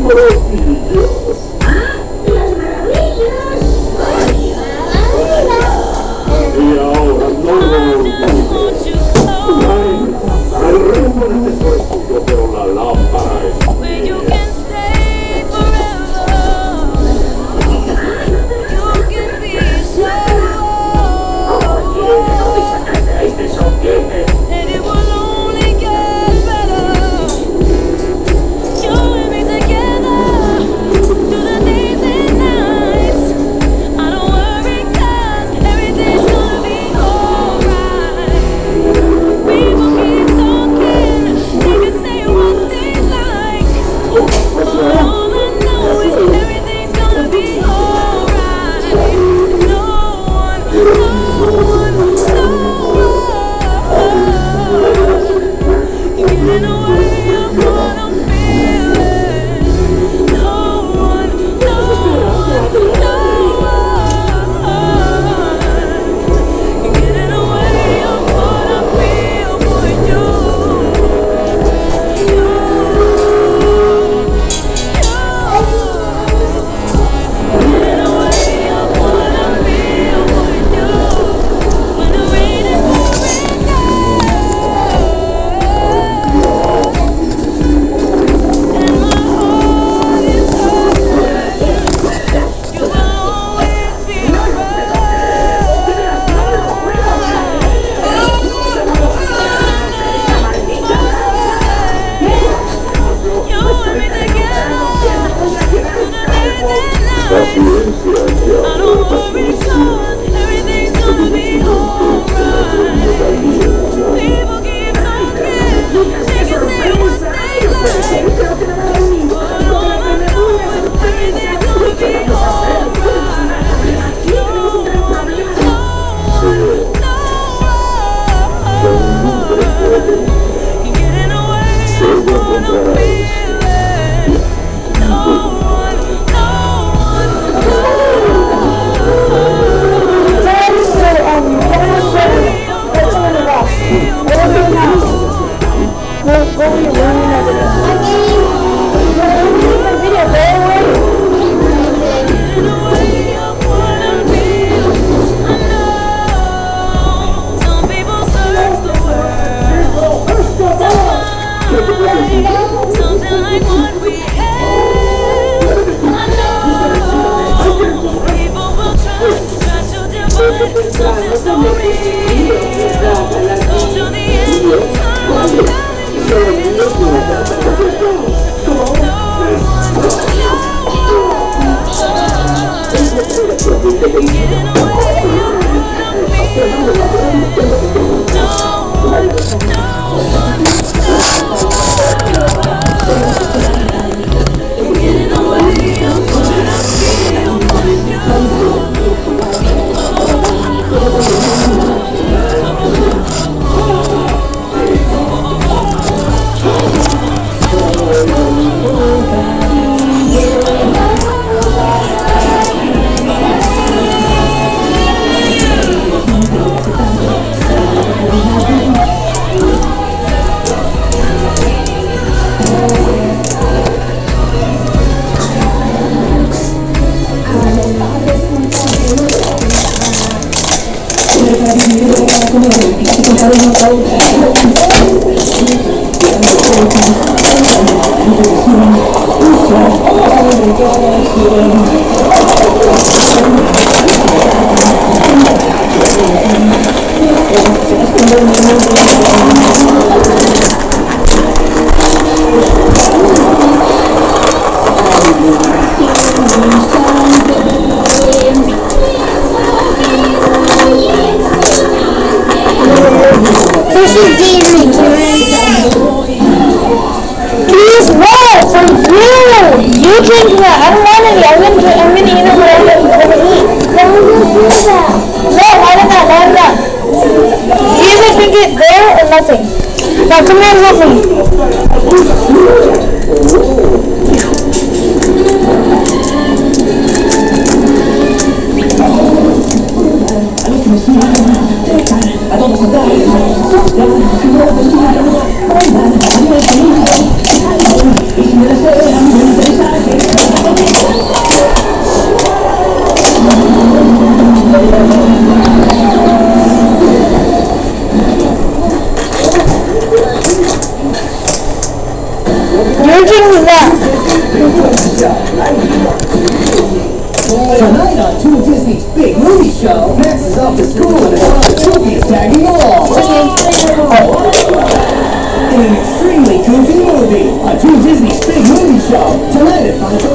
maravillas. Las maravillas. Y ahora no lo olvides. El resto de tesoro es tuyo, pero la lámpara es mía. Si me desea, me interesa. You're doing that. Tonight on Toon Disney's big movie show, Max is off to school and his father Toby is tagging along. In an extremely goofy movie on Toon Disney's big movie show, tonight at 5